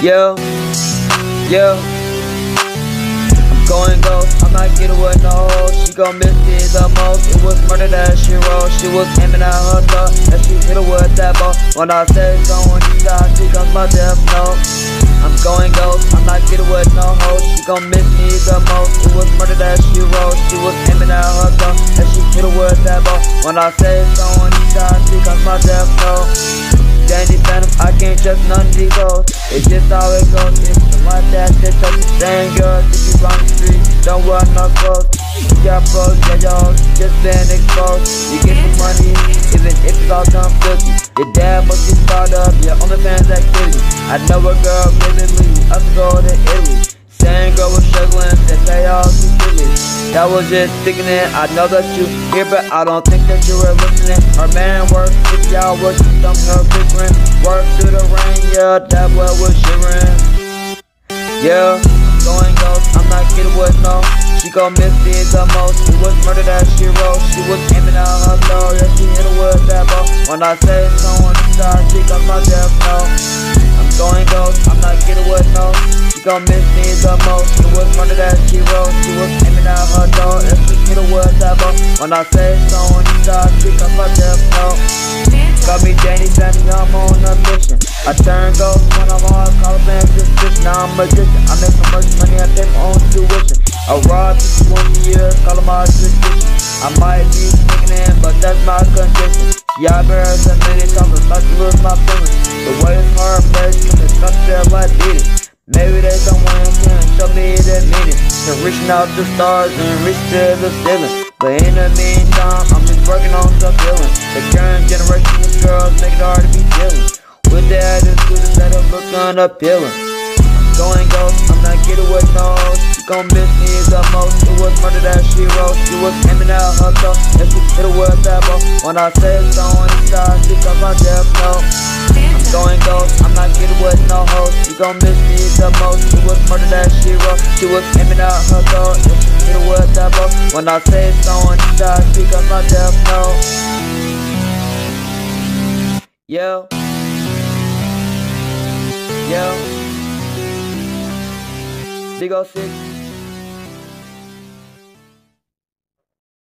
Yo, yo, I'm going ghost, I'm not getting with no hoe. She gon' miss me the most. It was murder that she wrote. She was aiming at her thought, and she hit her with that ball. When I said someone you die, she comes my death note. I'm going ghost, I'm not getting with no hoe. She gon' miss me the most. It was murder that she wrote. She was aiming at her thought, and she hit her with that ball. When I said someone you die, she comes my death note. ProdbyFantom, I can't trust none of these hoes. It's just how it goes. If you want that shit, touch the same girl. If you run the street, don't wear no clothes. You got pros, yeah, y'all just been exposed. You get some money, even if it's all done filthy. Your dad must be proud of your OnlyFans activity. I know a girl living me, us go to Italy. Same girl was struggling to pay all these bills. That was just sticking in. I know that you here, but I don't think that you were listening. Her man worked 50 hours, some her bickering. Worked through the rain, yeah, that boy was shivering. Yeah, I'm going ghost, I'm not getting with no. She gon' miss me the most. It was murder that she wrote. She was aiming at her throat, yeah, she hit her with that ball. When I say someone died, she got my death note. I'm going ghost, I'm not getting with no. She gon' miss me the most. It was murder that she wrote. She was aiming at her throat, yeah, she hit her with that ball. When I say someone died, she got my death note. Call me ProdbyFantom, I'm on a mission. I turn ghost when I'm on call fans suspicion. Now I'm a magician, I make so much money, I pay my own tuition. I rob people once a year, call them my suspicion. I might be sneaking in, but that's my condition. Yeah, I bear so many times, I'm about to lose my feelings. The way it's hard, place, it's not feel like beating. Maybe they don't want to show me the meaning. They're reaching out to stars and reach to the ceiling. But in the meantime, I'm just working on some feeling. The current generation of girls make it hard to be dealing with the attitude that are looking appealing. I'm going ghost, I'm not getting with no. She gon' miss me the most. It was murder that she wrote. She was aiming at her throat, and she hit her with that ball. When I say someone died, she got my death note. I'm going ghost, I'm not getting with no hoe. She gon' miss me the most. It was murder that she wrote. She was aiming at her throat, and she hit her with that ball. When I say someone died, she got my death note. Yo, yo, Big 06.